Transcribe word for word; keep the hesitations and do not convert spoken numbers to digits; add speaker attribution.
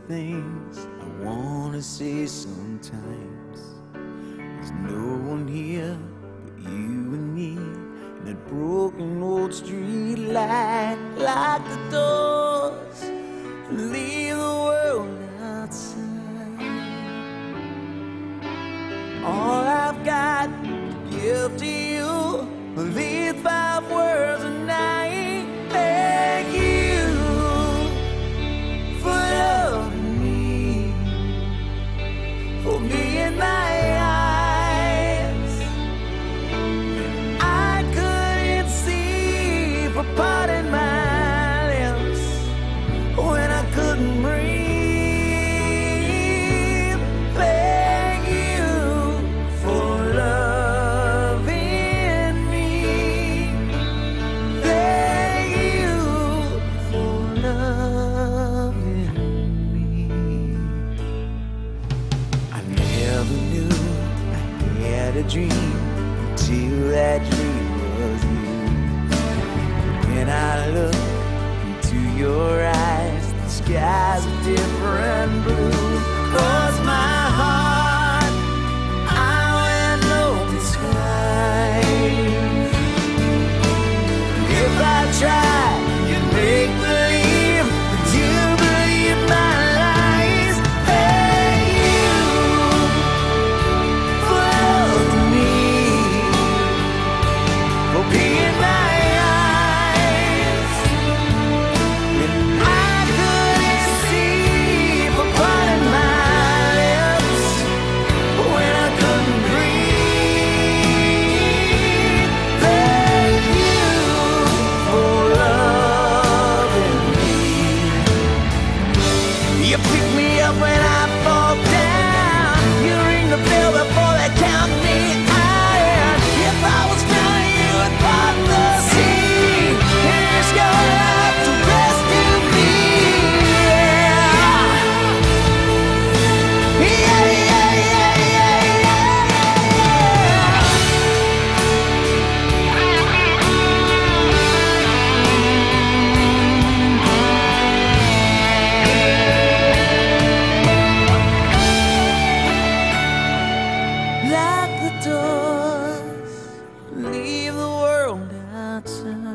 Speaker 1: things I wanna say sometimes. There's no one here but you and me, and that broken old street light. Lock the doors, leave the world outside. All I've got to give to you are these five words, and I beg you for loving me, for being my eyes. I couldn't see, for parting my lips when I couldn't breathe. Beg you for loving me. Beg you for loving me. I never knew I had a dream until that dream was you. When I look into your eyes, the skies are different blue. 'Cause my heart, I wear no disguise. If I try, you make believe that you believe my lies. Beg you for loving me, for being my eyes. And I couldn't see, for parting my lips when I couldn't breathe. Beg you for loving me. You pick me up when I fall down. You ring the bell before they count me out. If I was drowning, you would part the sea and risk your life to rescue me. Yeah, yeah, yeah, yeah, yeah, yeah. Lock the doors, leave the world outside.